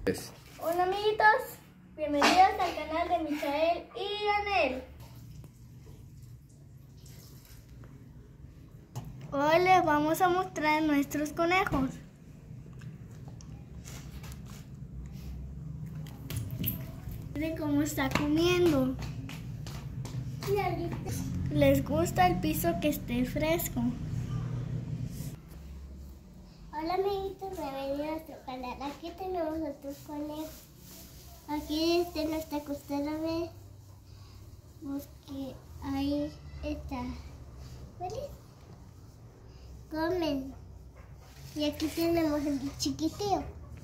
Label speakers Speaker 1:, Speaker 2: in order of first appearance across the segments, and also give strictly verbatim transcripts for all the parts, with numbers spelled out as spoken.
Speaker 1: Hola amiguitos, bienvenidos al canal de Michael y Anel. Hoy les vamos a mostrar nuestros conejos. Miren cómo está comiendo. Les gusta el piso que esté fresco.
Speaker 2: Hola amiguitos, bienvenidos a nuestro canal. Aquí tenemos otros conejos. Aquí está nuestra costera, vemos que ahí está. ¿Ves? Comen. Y aquí tenemos el chiquitío.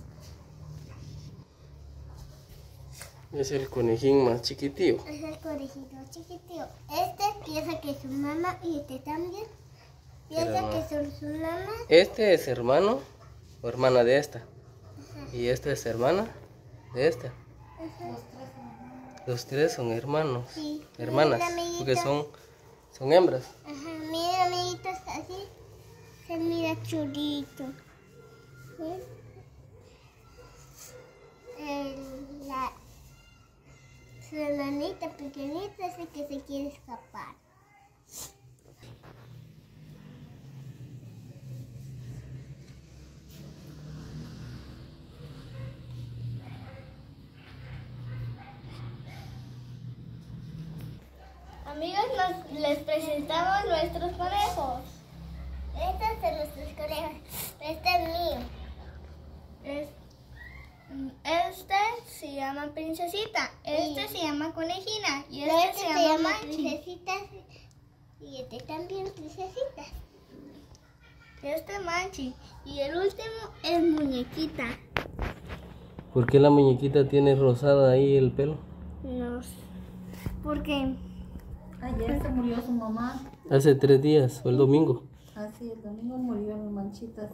Speaker 3: Es el conejín más chiquitío.
Speaker 2: Es el conejito chiquitío. Este piensa que es su mamá y este también. Piensa que son su mamá.
Speaker 3: Este es hermano o hermana de esta. Ajá. Y esta es hermana de esta. Ajá. Los tres son hermanos. Sí. Hermanas. Porque son, son hembras.
Speaker 2: Ajá. Miren amiguitos, así se mira churrito. ¿Ven? El, la, su hermanita pequeñita es el que se quiere escapar.
Speaker 1: Amigos, nos, les presentamos nuestros conejos.
Speaker 2: Estos son nuestros conejos. Este es mío.
Speaker 1: Es, este se llama Princesita. Este sí. se llama Conejina. Y este, este se, se llama, llama
Speaker 2: Princesita. Y este también Princesita.
Speaker 1: Este es Manchi. Y el último es Muñequita.
Speaker 3: ¿Por qué la muñequita tiene rosada ahí el pelo?
Speaker 1: No sé. Porque
Speaker 4: ayer se murió su mamá.
Speaker 3: Hace tres días, o el domingo.
Speaker 4: Ah, sí, el domingo murió en Manchitas.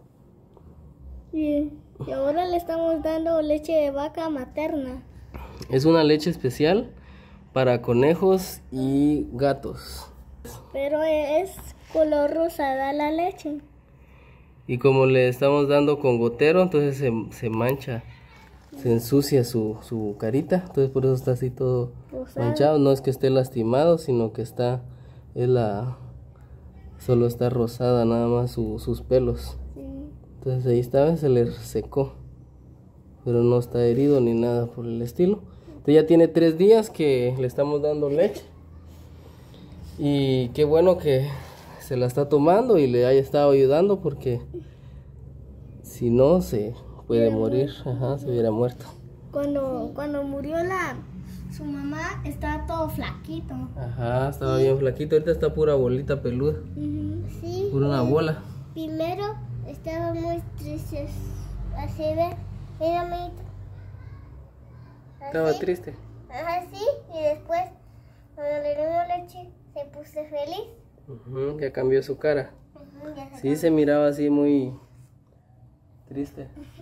Speaker 1: Y, y ahora le estamos dando leche de vaca materna.
Speaker 3: Es una leche especial para conejos y gatos.
Speaker 1: Pero es color rosada la leche.
Speaker 3: Y como le estamos dando con gotero, entonces se, se mancha. Se ensucia su, su carita, entonces por eso está así todo rosado. Manchado. No es que esté lastimado, sino que está, es la, solo está rosada nada más su, sus pelos. Sí. Entonces ahí está, se le secó, pero no está herido ni nada por el estilo. Entonces ya tiene tres días que le estamos dando leche. Y qué bueno que se la está tomando y le haya estado ayudando, porque si no se... puede morir, ajá, se hubiera muerto.
Speaker 1: Cuando, cuando murió la su mamá estaba todo flaquito.
Speaker 3: Ajá, estaba sí. bien flaquito, ahorita está pura bolita peluda.
Speaker 2: Uh-huh. Sí.
Speaker 3: Pura una bola.
Speaker 2: Primero estaba muy triste, así ve, mira amiguito.
Speaker 3: Estaba triste.
Speaker 2: Ajá, sí, y después cuando le dimos leche se puso feliz.
Speaker 3: Uh-huh, ya cambió su cara.
Speaker 2: Uh-huh, ya se
Speaker 3: sí,
Speaker 2: cambió.
Speaker 3: Se miraba así muy triste.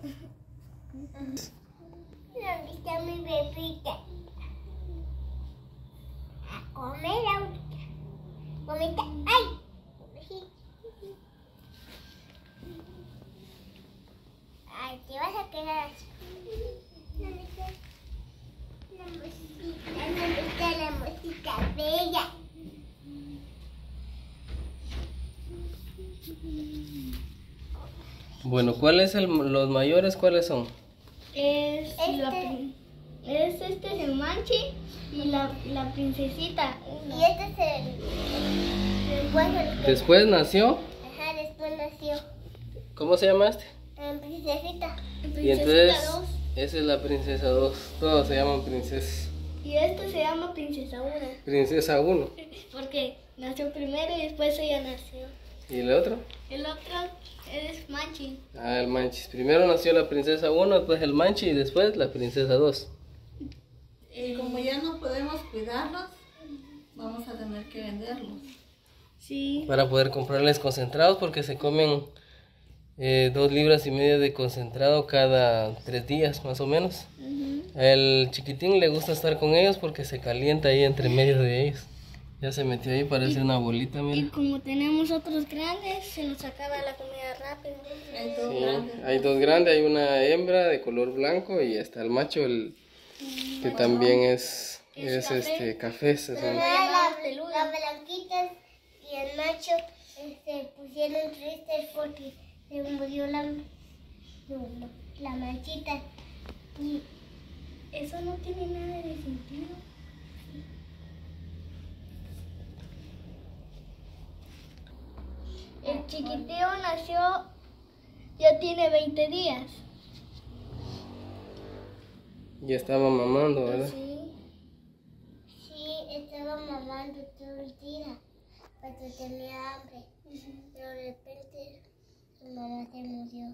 Speaker 2: La rica, muy bien rica. A comer ahorita. Comita. ¡Ay! Ay, te vas a quedar así. La música, la música, la música bella.
Speaker 3: Bueno, ¿cuáles son los mayores? ¿Cuáles son?
Speaker 1: Es,
Speaker 2: este.
Speaker 1: La, es este es el Manchi y la, la Princesita.
Speaker 2: Y este es el... Después, el que...
Speaker 3: ¿Después nació?
Speaker 2: Ajá, después nació.
Speaker 3: ¿Cómo se llama este?
Speaker 2: Um, princesita.
Speaker 1: Princesita
Speaker 3: y entonces,
Speaker 1: dos.
Speaker 3: Esa es la Princesa dos. Todos se llaman princesas.
Speaker 1: Y este se llama Princesa uno.
Speaker 3: Princesa uno.
Speaker 1: Porque nació primero y después ella nació.
Speaker 3: ¿Y el otro?
Speaker 1: El otro es Manchi.
Speaker 3: Ah, el Manchi. Primero nació la Princesa uno, después el Manchi y después la Princesa dos.
Speaker 4: Y como ya no podemos cuidarlos, vamos a tener que venderlos.
Speaker 1: Sí.
Speaker 3: Para poder comprarles concentrados, porque se comen eh, dos libras y media de concentrado cada tres días más o menos. Uh-huh. El chiquitín le gusta estar con ellos porque se calienta ahí entre medio de ellos. Ya se metió ahí, parece una bolita,
Speaker 1: Y
Speaker 3: mira.
Speaker 1: como tenemos otros grandes, se nos acaba la comida rápido.
Speaker 4: Hay dos
Speaker 3: Sí,
Speaker 4: grandes.
Speaker 3: hay dos grandes, hay una hembra de color blanco y está el macho, el que también es, es este café. se llama.
Speaker 2: La, la blanquita y el macho se pusieron tristes porque se murió la, no, la manchita. Y
Speaker 1: Eso no tiene nada de sentido. El chiquiteo nació, ya tiene veinte días.
Speaker 3: Y estaba mamando, ¿verdad?
Speaker 1: Sí.
Speaker 2: sí, estaba mamando todo el día porque tenía hambre. Pero de repente su mamá se murió.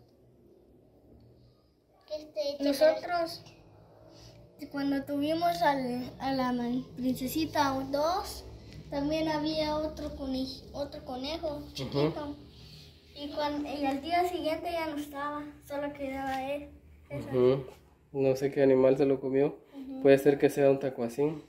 Speaker 2: ¿Qué estoy
Speaker 1: Nosotros, cuando tuvimos al, a la man- princesita dos, también había otro, conej- otro conejo chiquito. y, cuan- y al día siguiente ya no estaba, solo quedaba él. Esa.
Speaker 3: Ujú. No sé qué animal se lo comió. Puede ser que sea un tacuacín.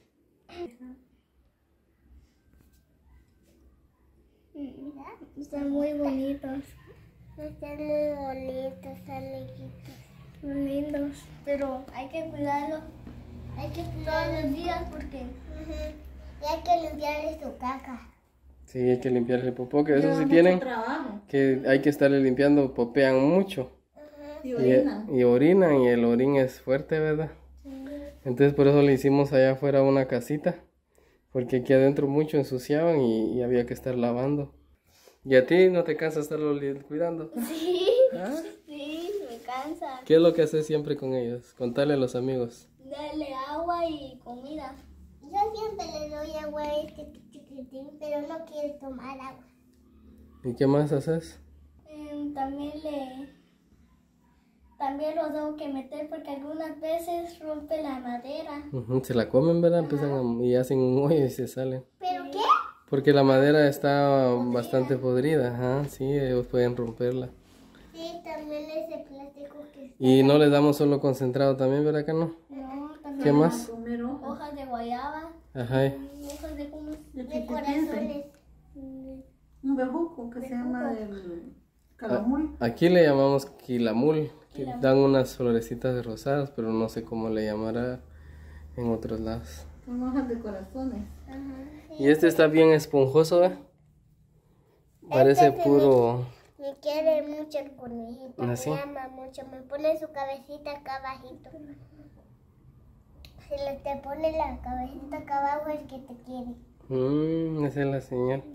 Speaker 1: Están muy bonitos,
Speaker 2: Están muy bonitos, amiguitos.
Speaker 1: son lindos, pero hay que cuidarlos
Speaker 2: Hay que
Speaker 1: todos
Speaker 2: cuidarlos.
Speaker 1: los días porque
Speaker 2: Ujú. Y hay que limpiarle su caca.
Speaker 3: Sí, hay que limpiarle el popó, que eso
Speaker 4: Lleva
Speaker 3: sí
Speaker 4: mucho
Speaker 3: tienen,
Speaker 4: trabajo.
Speaker 3: que hay que estarle limpiando, popean mucho.
Speaker 4: Y
Speaker 3: Y,
Speaker 4: orina.
Speaker 3: y orinan, y el orín es fuerte, ¿verdad? Entonces por eso le hicimos allá afuera una casita, porque aquí adentro mucho ensuciaban y, y había que estar lavando. ¿Y a ti no te cansa estarlo li- cuidando?
Speaker 1: sí,
Speaker 3: ¿Ah?
Speaker 1: sí, me cansa.
Speaker 3: ¿Qué es lo que haces siempre con ellos? Contarle a los amigos.
Speaker 1: Darle agua y comida.
Speaker 2: Yo siempre le doy agua a este chiquitín, pero no quiere tomar agua.
Speaker 3: ¿Y qué más haces?
Speaker 1: Em, también le también lo tengo que meter porque algunas veces rompe la madera.
Speaker 3: Ujú, se la comen, ¿verdad? Empiezan a- y hacen un hoyo y se salen.
Speaker 2: ¿Pero qué?
Speaker 3: Porque la madera está bastante podrida, ajá, sí, ellos pueden romperla.
Speaker 2: Sí, también ese plástico que...
Speaker 3: Y no les damos solo concentrado también, ¿verdad que no?
Speaker 1: No, también
Speaker 3: ¿Qué más?
Speaker 4: Comer hojas.
Speaker 1: hojas de guayaba,
Speaker 3: Ajá.
Speaker 1: y hojas de humus.
Speaker 4: De
Speaker 2: De
Speaker 4: chiquitinte.
Speaker 2: corazones.
Speaker 4: Un bejuco que se llama el calamul.
Speaker 3: Aquí le llamamos quilamul, que dan unas florecitas de rosadas, pero no sé cómo le llamará en otros lados.
Speaker 4: Son hojas de corazones.
Speaker 3: Y este está bien esponjoso, ¿eh? Parece
Speaker 2: Este se
Speaker 3: puro...
Speaker 2: Me quiere mucho el conejito,
Speaker 3: ¿Ah, sí?
Speaker 2: me ama mucho, me pone su cabecita acá abajito. Si le te pone la cabecita acá abajo es que te quiere.
Speaker 3: Mmm, esa es la señal.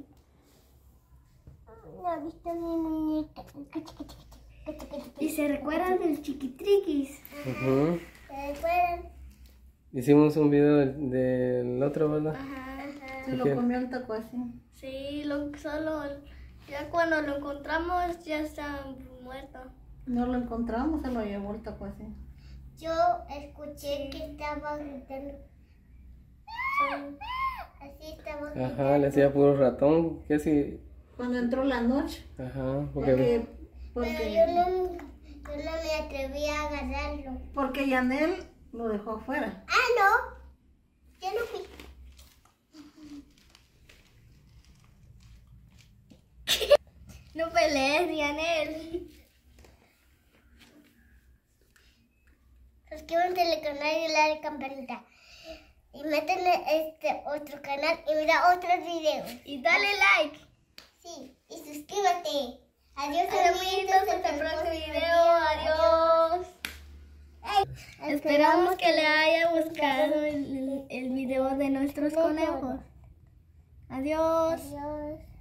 Speaker 2: ¿No has visto mi muñeca?
Speaker 1: Y se recuerdan del chiquitriquis.
Speaker 3: Ujú.
Speaker 2: ¿Se recuerdan?
Speaker 3: Hicimos un video del, del otro, ¿verdad?
Speaker 1: Ajá.
Speaker 4: Se lo
Speaker 3: Ok.
Speaker 4: comió el tacuacín.
Speaker 1: Sí, lo, solo ya cuando lo encontramos ya está muerto.
Speaker 4: No lo encontramos, se lo llevó el tacuacín.
Speaker 2: Yo escuché que estaba gritando. Así estaba gritando.
Speaker 3: Ajá, le hacía puro ratón, que si...
Speaker 4: Cuando entró la noche,
Speaker 3: Ajá, porque...
Speaker 4: porque,
Speaker 2: Pero
Speaker 4: porque,
Speaker 2: yo no, yo no me atreví a agarrarlo.
Speaker 4: porque Yanel lo dejó afuera.
Speaker 2: Ah, no. Yo no fui.
Speaker 1: No pelees, Dianel.
Speaker 2: Suscríbanse al canal y dale a la campanita. Y métanle este otro canal y mira otros videos.
Speaker 1: Y dale like.
Speaker 2: Sí, y suscríbete. Adiós,
Speaker 1: Amiguitos, hasta el próximo video. Adiós. Esperamos que le haya gustado el, el, el video de nuestros conejos. Adiós.
Speaker 2: Adiós.